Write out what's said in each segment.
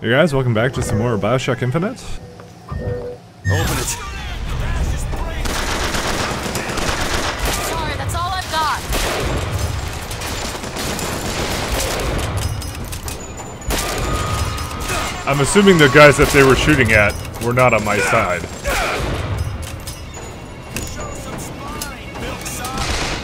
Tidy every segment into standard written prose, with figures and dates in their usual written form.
Hey guys, welcome back to some more Bioshock Infinite. Open it. Sorry, that's all I've got. I'm assuming the guys that they were shooting at were not on my side. Show some spine, milk son.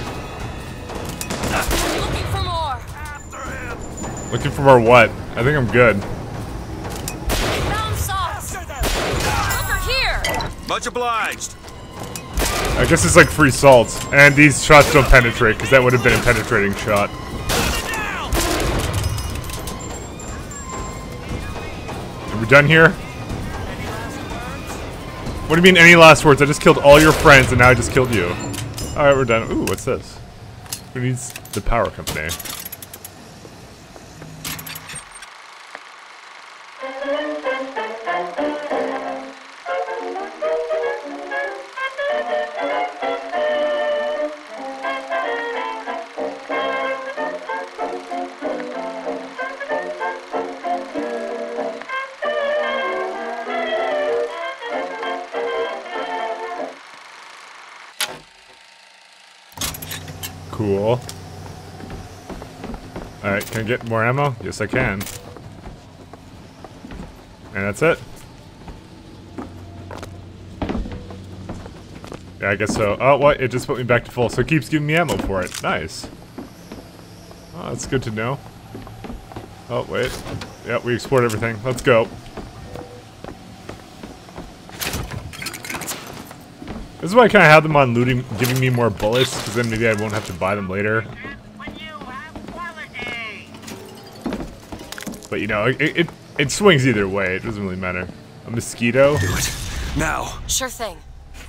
I'm looking for more. After him. Looking for more what? I think I'm good. Found sauce. Over here. Much obliged. I guess it's like free salt. And these shots don't penetrate, because that would have been a penetrating shot. Are we done here? What do you mean, any last words? I just killed all your friends, and now I just killed you. Alright, we're done. Ooh, what's this? Who needs the power company? Cool. Alright, can I get more ammo? Yes, I can. And that's it. Yeah, I guess so. Oh, what? It just put me back to full, so it keeps giving me ammo for it. Nice. Oh, that's good to know. Oh, wait. Yeah, we explored everything. Let's go. This is why I kind of have them on looting, giving me more bullets, because then maybe I won't have to buy them later. But you know, it swings either way. It doesn't really matter. A mosquito? Do it. Now. Sure thing.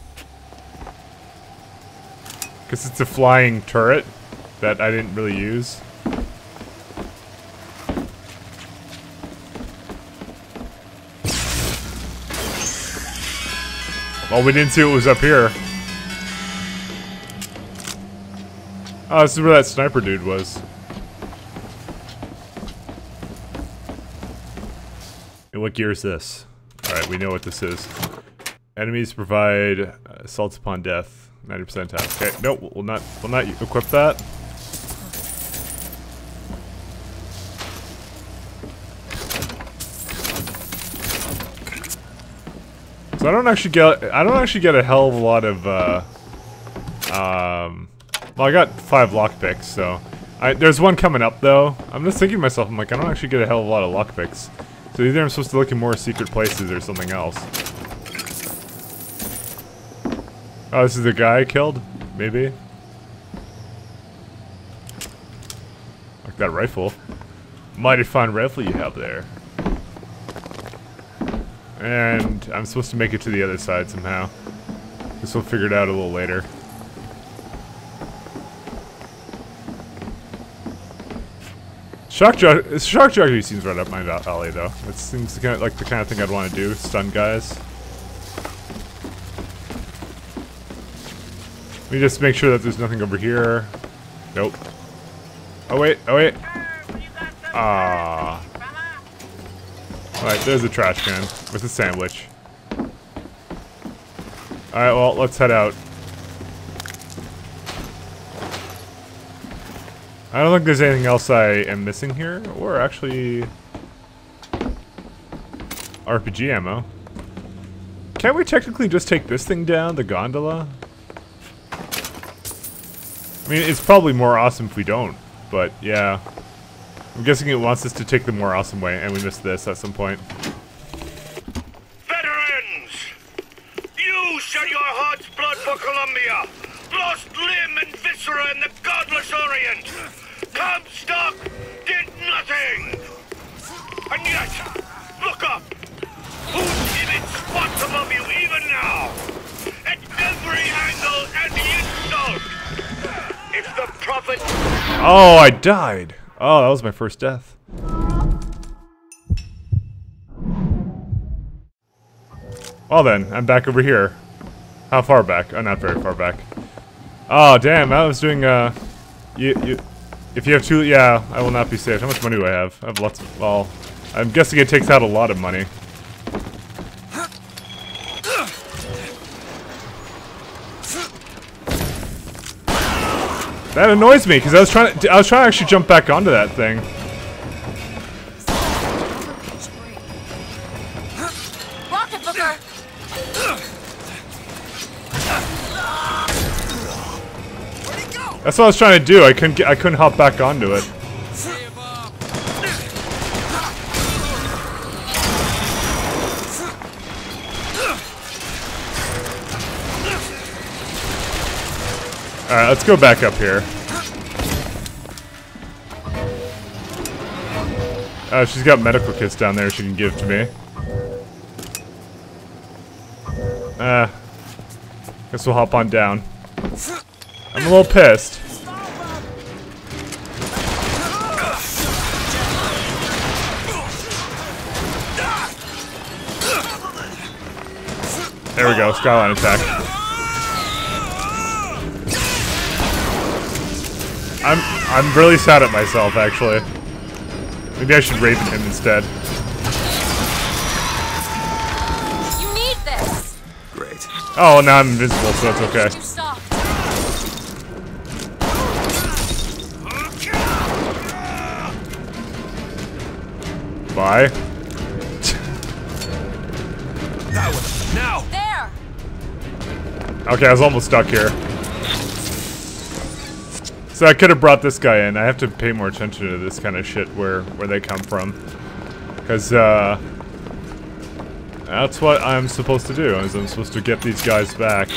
Because it's a flying turret that I didn't really use. Well, we didn't see what was up here. Oh, this is where that sniper dude was. And what gear is this? Alright, we know what this is. Enemies provide assaults upon death. 90% attack. Okay, nope, we'll not equip that. So I don't actually get a hell of a lot of well, I got 5 lockpicks, so there's one coming up though. I'm just thinking to myself, I'm like, I don't actually get a hell of a lot of lockpicks. So either I'm supposed to look in more secret places or something else. Oh, this is the guy I killed? Maybe? Like that rifle. Mighty fine rifle you have there. And I'm supposed to make it to the other side somehow. Guess we'll figure it out a little later. Shock jockey seems right up my alley though. It seems like the kind of thing I'd want to do. Stun guys. Let me just make sure that there's nothing over here. Nope. Oh wait, oh wait. Ah. Alright, there's a trash can with a sandwich. Alright, well, let's head out. I don't think there's anything else I am missing here, or actually RPG ammo. Can't we technically just take this thing down, the gondola? I mean, it's probably more awesome if we don't, but yeah. I'm guessing it wants us to take the more awesome way, and we missed this at some point. Veterans! You shed your heart's blood for Columbia! Lost limb and viscera in the godless Orient! Comstock did nothing! And yet, look up! Whose image spots above you even now? At every angle and insult! It's the prophet... Oh, I died! Oh, that was my first death. Well then, I'm back over here. How far back? Oh, not very far back. Oh, damn, I was doing, if you have two, yeah, I will not be saved. How much money do I have? I have lots of, well, I'm guessing it takes out a lot of money. That annoys me because I was trying to actually jump back onto that thing. Rocket Booker! That's what I was trying to do. I couldn't hop back onto it. Alright, let's go back up here. She's got medical kits down there she can give to me. Guess we'll hop on down. I'm a little pissed. There we go, skyline attack. I'm really sad at myself, actually. Maybe I should Raven him instead. You need this! Great. Oh, now I'm invisible, so it's okay. You stop. Bye. That one. Now. There! Okay, I was almost stuck here. So I could have brought this guy in. I have to pay more attention to this kind of shit where they come from. Because, that's what I'm supposed to do, is I'm supposed to get these guys back.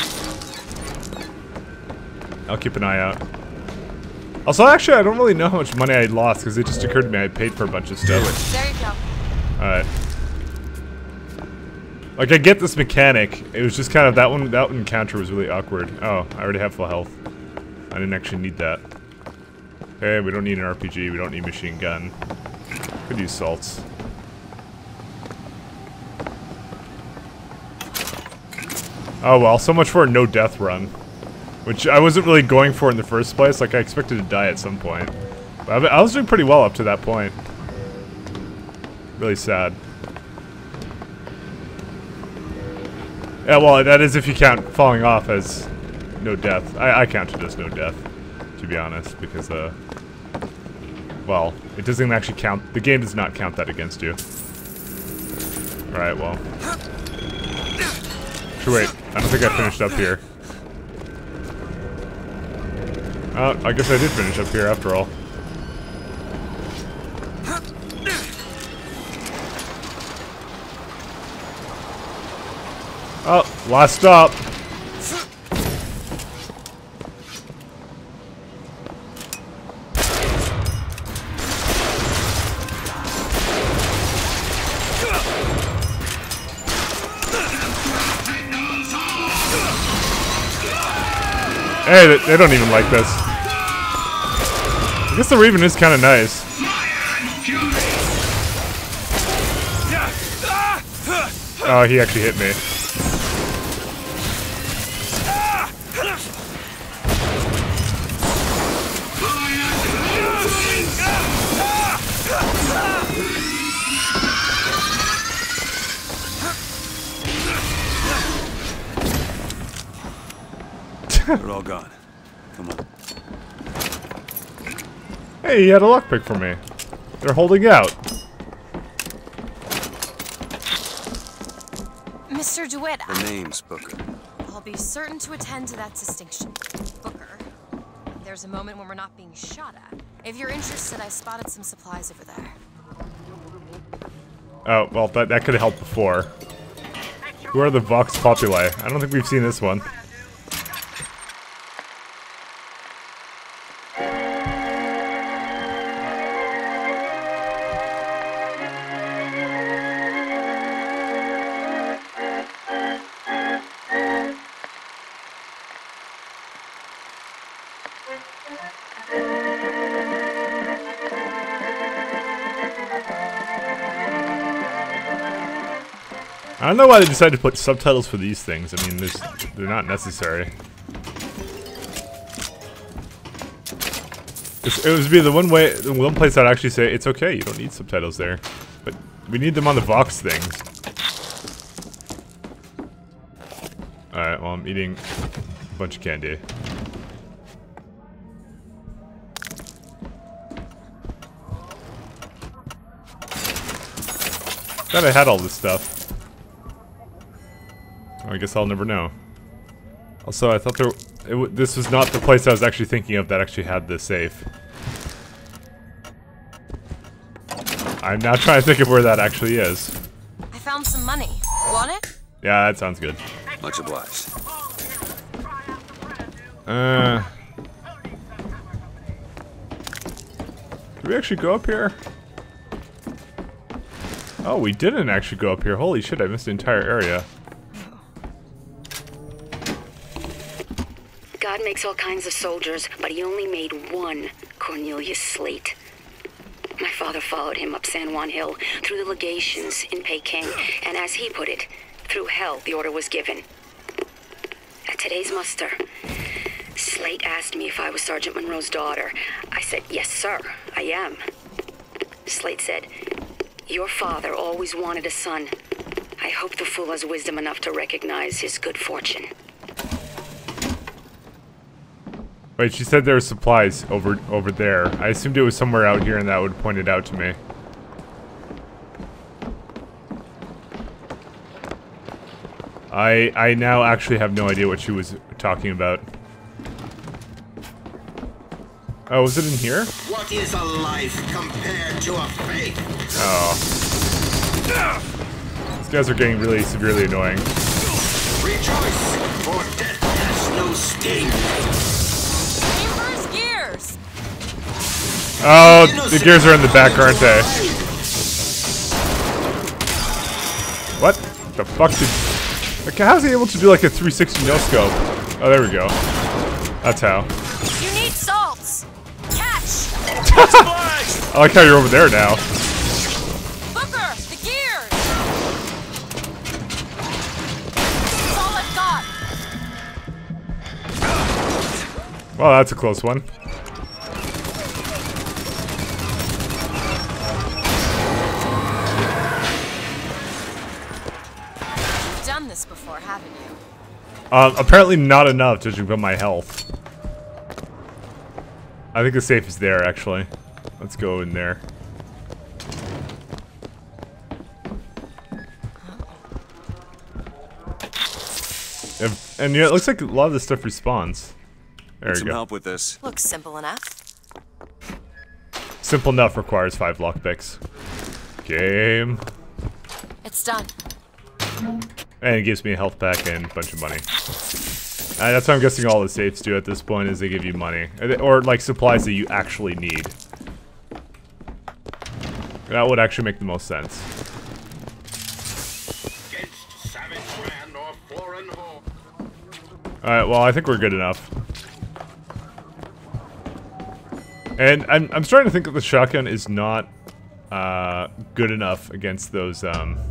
I'll keep an eye out. Also, actually, I don't really know how much money I lost, because it just occurred to me I paid for a bunch of stuff. There you go. Alright. Like, I get this mechanic. It was just kind of, that encounter was really awkward. Oh, I already have full health. I didn't actually need that. Okay, we don't need an RPG, we don't need machine gun. Could use salts. Oh well, so much for a no death run. Which I wasn't really going for in the first place, like I expected to die at some point. But I was doing pretty well up to that point. Really sad. Yeah, well, that is if you count falling off as no death. I count it as no death, to be honest, because, well, it doesn't actually count. The game does not count that against you. Alright, well. Actually, wait, I don't think I finished up here. I guess I did finish up here after all. Oh, last stop. Hey, they don't even like this. I guess the Raven is kind of nice. Oh, he actually hit me. They're all gone. Come on. Hey, he had a lockpick for me. They're holding out. Mr. DeWitt, The name's Booker. I'll be certain to attend to that distinction. Booker, there's a moment when we're not being shot at. If you're interested, I spotted some supplies over there. Oh, well, that could have helped before. Who are the Vox Populi? I don't think we've seen this one. I don't know why they decided to put subtitles for these things. I mean, they're not necessary. It would be the one place I'd actually say it's okay. You don't need subtitles there, but We need them on the Vox things. Alright, well I'm eating a bunch of candy. Thought I had all this stuff. Oh, I guess I'll never know. Also, I thought this was not the place I was actually thinking of that actually had the safe. I'm now trying to think of where that actually is. I found some money. Want it? Yeah, that sounds good. Much obliged. Did we actually go up here? Oh, we didn't actually go up here. Holy shit, I missed the entire area. God makes all kinds of soldiers, but he only made one Cornelius Slate. My father followed him up San Juan Hill, through the legations in Peking, and as he put it, through hell the order was given. At today's muster, Slate asked me if I was Sergeant Monroe's daughter. I said, yes, sir, I am. Slate said, your father always wanted a son. I hope the fool has wisdom enough to recognize his good fortune. Wait, she said there were supplies over there. I assumed it was somewhere out here and that would point it out to me. I now actually have no idea what she was talking about. Oh, was it in here? What is a life compared to a faith? Oh. These guys are getting really severely annoying. Rejoice, for death has no sting. Chambers gears. Oh, the gears are in the back, aren't they? What the fuck did... Like, how's he able to do like a 360 no-scope? Oh, there we go. That's how. You need salts. Catch. I like how you're over there now. Booker, the gears. That's all I've got. Well, that's a close one. You've done this before, haven't you? Apparently not enough, judging by my health. I think the safe is there, actually. Let's go in there. And yeah, it looks like a lot of this stuff respawns. There Need we some go. help with this. Looks simple enough. Simple enough requires 5 lockpicks. Game. It's done. And it gives me a health pack and a bunch of money. That's what I'm guessing all the safes do at this point, is they give you money. Or, like, supplies that you actually need. That would actually make the most sense. Against savage man or foreign home. Alright, well, I think we're good enough. And I'm starting to think that the shotgun is not good enough against those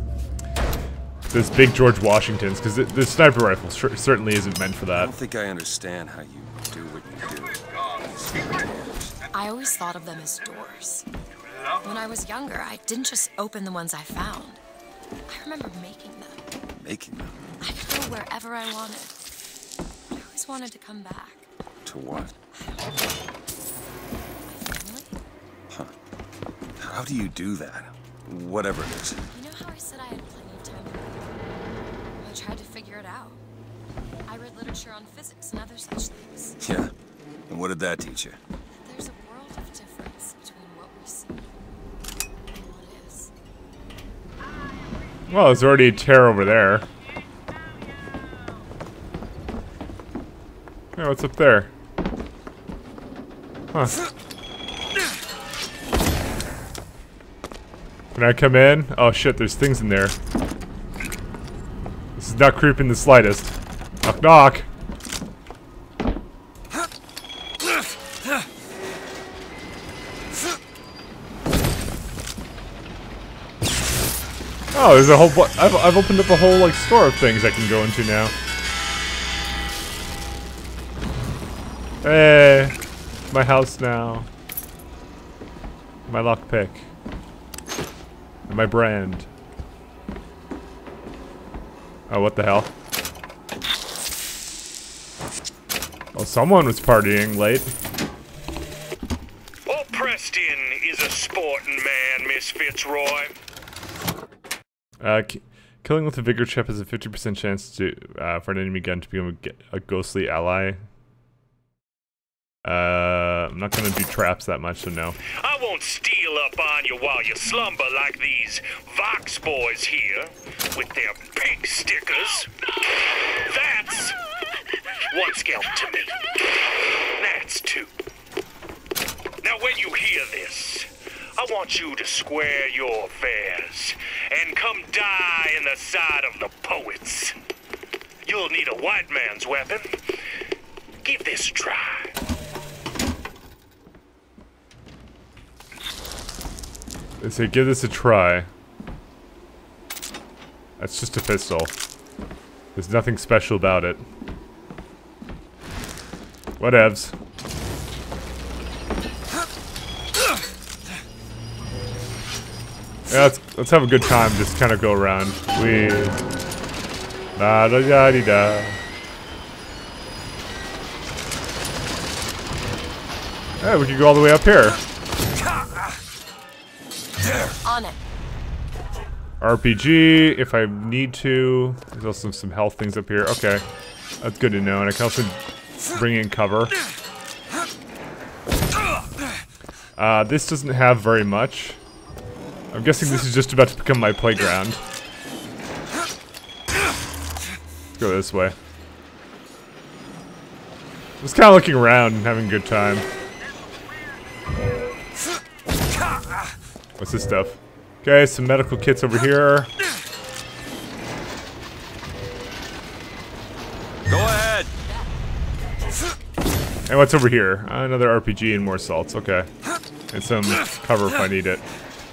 big George Washingtons, because the sniper rifle certainly isn't meant for I that. don't think I understand how you do what you do. I always thought of them as doors. When I was younger, I didn't just open the ones I found. I remember making them. Making them. I could go wherever I wanted. I always wanted to come back. To what? My family? How do you do that? Whatever it is. You know how I said I had plenty of time to read? I tried to figure it out. I read literature on physics and other such things. Yeah. And what did that teach you? There's a world of difference between what we see and what is. Well, there's already a tear over there. Hey, what's up there? Huh. Can I come in? Oh shit, there's things in there. This is not creeping the slightest. Knock knock. Oh, there's a whole I've opened up a whole like store of things I can go into now. Hey, my house now. My lockpick. My brand. Oh, what the hell? Well, someone was partying late. Oh, Preston is a sporting man, Miss Fitzroy. Killing with a vigor chip has a 50% chance to for an enemy gun to become a ghostly ally. I'm not gonna do traps that much, so no. I won't steal up on you while you slumber like these Vox boys here with their pig stickers. That's one scalp to me. That's two. Now when you hear this, I want you to square your affairs and come die in the side of the poets. You'll need a white man's weapon. Give this a try. They say give this a try. That's just a pistol. There's nothing special about it. Whatevs. Yeah, let's have a good time. Just kind of go around. We da da da da da. Hey, we could go all the way up here. On it. RPG, if I need to. There's also some health things up here. Okay, that's good to know. And I can also bring in cover. This doesn't have very much. I'm guessing this is just about to become my playground. Let's go this way. Just kind of looking around and having a good time. What's this stuff? Okay, some medical kits over here. Go ahead. And what's over here? Another RPG and more salts. Okay. And some cover if I need it.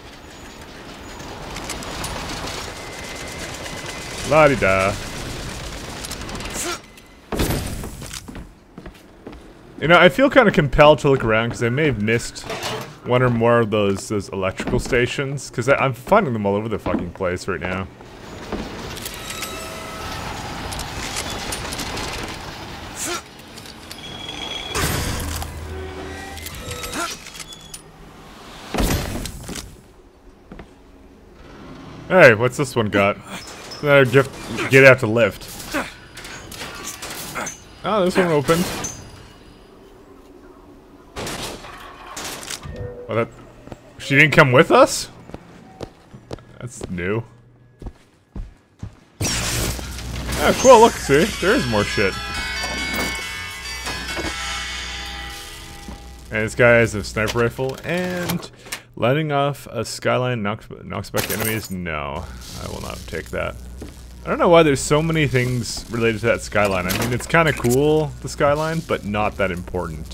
La-di-da. You know, I feel kind of compelled to look around because I may have missed one or more of those electrical stations, because I'm finding them all over the fucking place right now. Hey, what's this one got? Get out to lift. Oh, this one opened. Oh, that... She didn't come with us? That's new. Oh, cool, look, see? There is more shit. And this guy has a sniper rifle, and... Lighting off a skyline knocks back enemies? No, I will not take that. I don't know why there's so many things related to that skyline. I mean, it's kind of cool, the skyline, but not that important.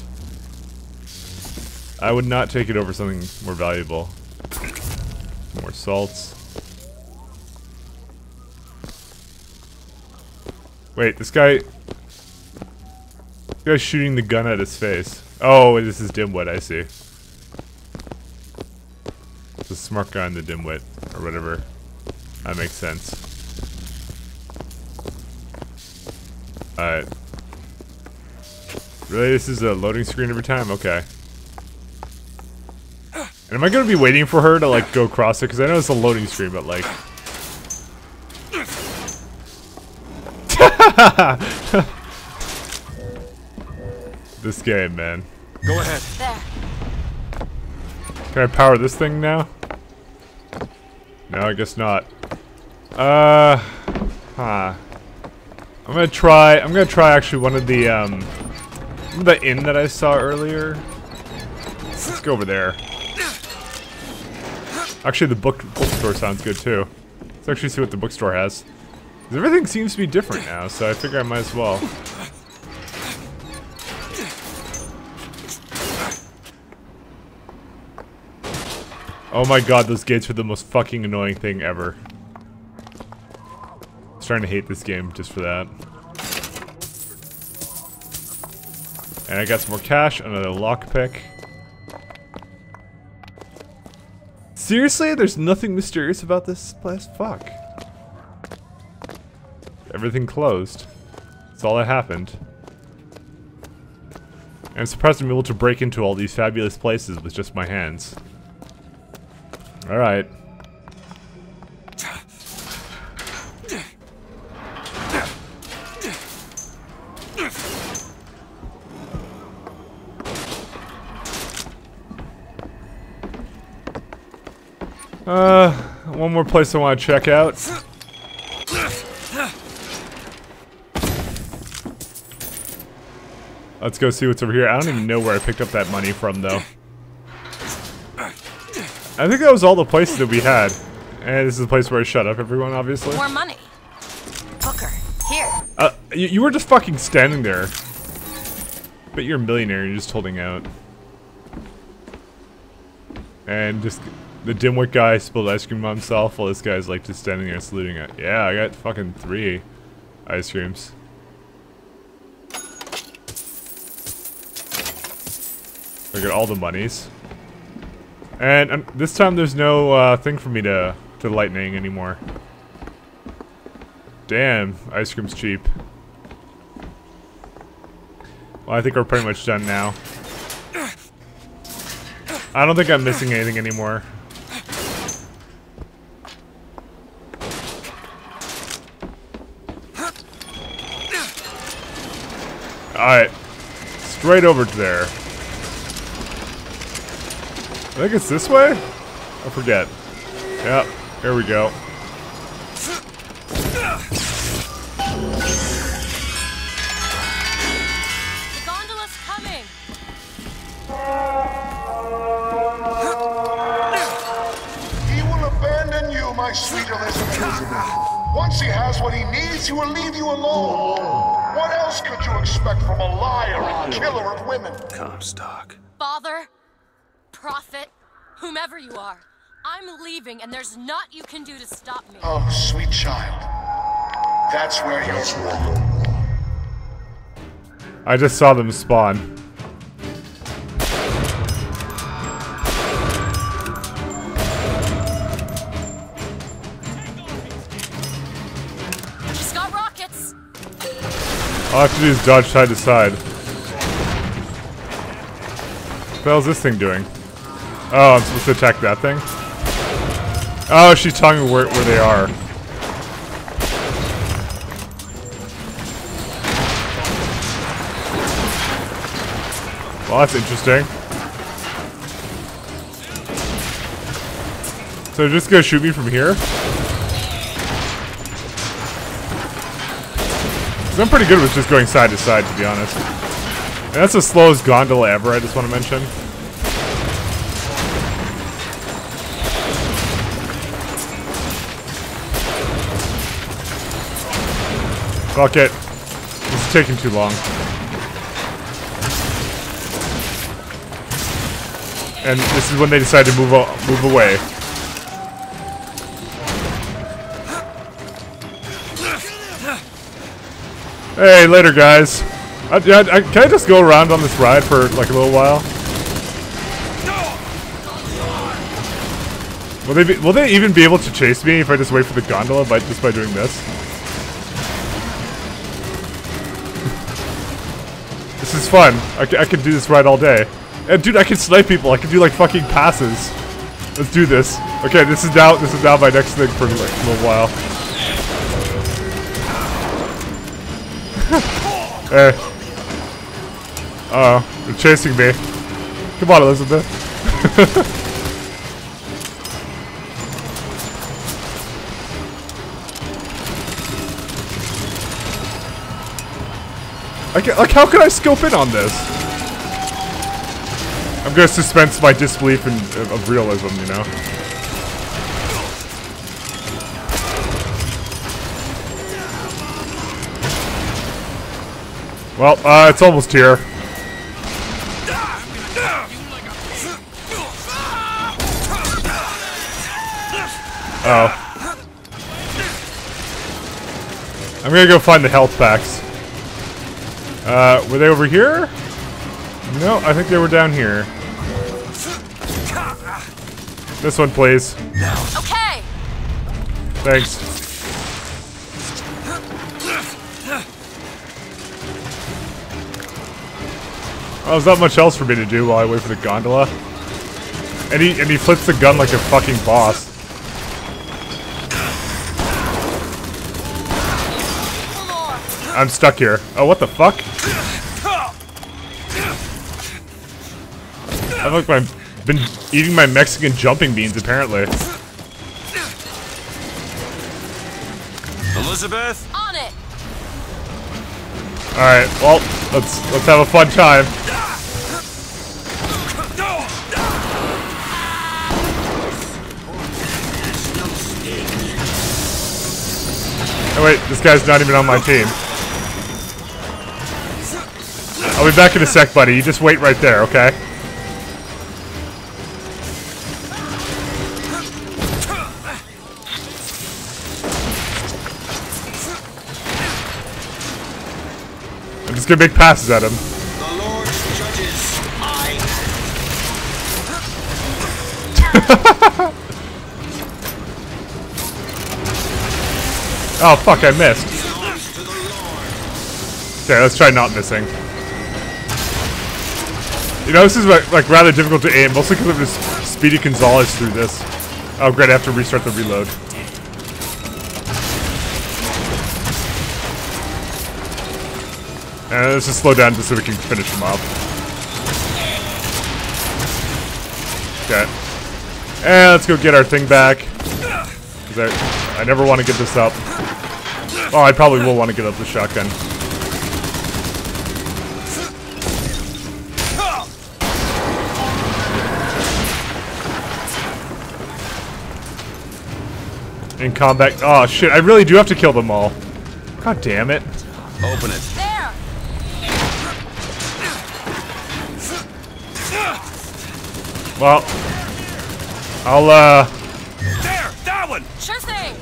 I would not take it over something more valuable. More salts. Wait, this guy's shooting the gun at his face. Oh, this is Dimwit, I see. It's a smart guy in the Dimwit, or whatever. That makes sense. Alright. Really, this is a loading screen every time? Okay. And am I gonna be waiting for her to, like, go across it? Because I know it's a loading screen, but, like... This game, man. Go ahead. There. Can I power this thing now? No, I guess not. I'm gonna try actually one of the inn that I saw earlier. Let's go over there. Actually, the bookstore sounds good too. Let's actually see what the bookstore has. 'Cause everything seems to be different now, so I figure I might as well. Oh my god, those gates are the most fucking annoying thing ever. I'm starting to hate this game just for that. And I got some more cash, another lockpick. Seriously? There's nothing mysterious about this place? Fuck. Everything closed. That's all that happened. I'm surprised I'm able to break into all these fabulous places with just my hands. Alright. One more place I want to check out. Let's go see what's over here. I don't even know where I picked up that money from, though. I think that was all the places that we had. And this is the place where I shut up everyone, obviously. More money. Booker, here. You were just fucking standing there. Bet you're a millionaire, you're just holding out. And just the dimwit guy spilled ice cream on himself while this guy's like just standing there saluting it. Yeah, I got fucking 3 ice creams. I got all the monies. And this time there's no thing for me to lightning anymore. Damn, ice cream's cheap. Well, I think we're pretty much done now. I don't think I'm missing anything anymore. Alright. Straight over to there. I think it's this way? I forget. Yep, here we go. The gondola's coming! He will abandon you, my sweet Elizabeth. Once he has what he needs, he will leave you alone. What else could you expect from a liar and killer of women? Comstock. Father, prophet, whomever you are, I'm leaving and there's naught you can do to stop me. Oh, sweet child. That's where you're. I just saw them spawn. She's got rockets! All I have to do is dodge side to side. What the hell is this thing doing? Oh, I'm supposed to attack that thing? Oh, she's telling me where they are. Well, that's interesting. So they're just gonna shoot me from here? 'Cause I'm pretty good with just going side to side, to be honest. And that's the slowest gondola ever, I just want to mention. Fuck it. This is taking too long. And this is when they decide to move away. Hey, later, guys. Can I just go around on this ride for like a little while? Will they even be able to chase me if I just wait for the gondola just by doing this? This is fun. I could do this ride all day. And dude, I can snipe people. I can do like fucking passes. Let's do this. Okay, this is now my next thing for like a little while. Hey. Uh-oh, they're chasing me. Come on, Elizabeth. Like, how can I scope in on this? I'm gonna suspend my disbelief of realism, you know? Well, it's almost here. Uh-oh. I'm gonna go find the health packs. Were they over here? No, I think they were down here. This one, please. Okay. Thanks. Oh, there's not much else for me to do while I wait for the gondola. And he flips the gun like a fucking boss. I'm stuck here. Oh, what the fuck? I've like been eating my Mexican jumping beans apparently. Elizabeth? On it. All right, well, let's have a fun time. Oh wait, this guy's not even on my team. I'll be back in a sec, buddy. You just wait right there, okay? I'm just gonna make passes at him. The Lord judges. Oh fuck, I missed. Okay, let's try not missing. You know, this is like rather difficult to aim, mostly because of this Speedy Gonzalez through this. Oh great, I have to restart the reload. And let's just slow down just so we can finish him off. Okay. And let's go get our thing back. Because I never want to give this up. Oh, I probably will want to give up the shotgun. In combat. Oh shit, I really do have to kill them all. God damn it. Open it. There. Well, I'll There! That one! Sure thing.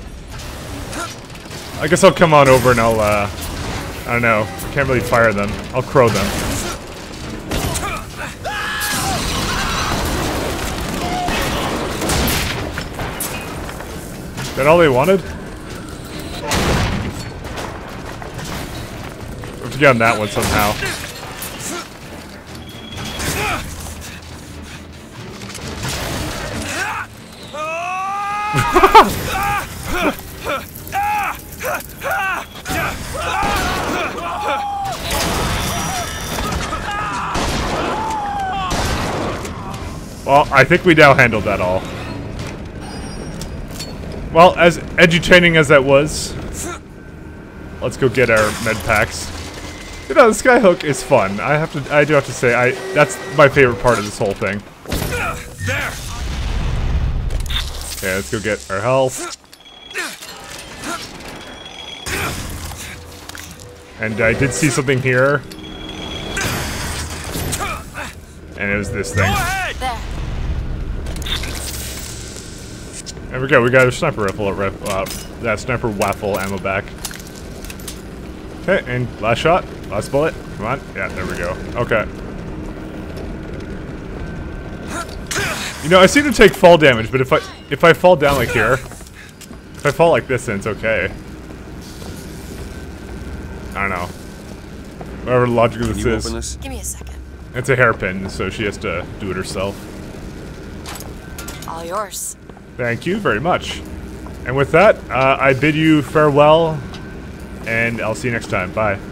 I guess I'll come on over and I'll I don't know. Can't really fire them. I'll crow them. Is that all they wanted? We have to get on that one somehow. Well, I think we now handled that all. Well, as edutaining as that was, let's go get our med packs. You know, the skyhook is fun. I do have to say, that's my favorite part of this whole thing. There! Okay, let's go get our health. And I did see something here. And it was this thing. There. There we go, we got a sniper rifle, that sniper waffle ammo back. Okay, and last shot, last bullet, come on. Yeah, there we go, okay. You know, I seem to take fall damage, but if I fall down like here, if I fall like this, then it's okay. I don't know. Whatever the logic of this is. Open this? Give me a second. It's a hairpin, so she has to do it herself. All yours. Thank you very much. And with that, I bid you farewell, and I'll see you next time. Bye.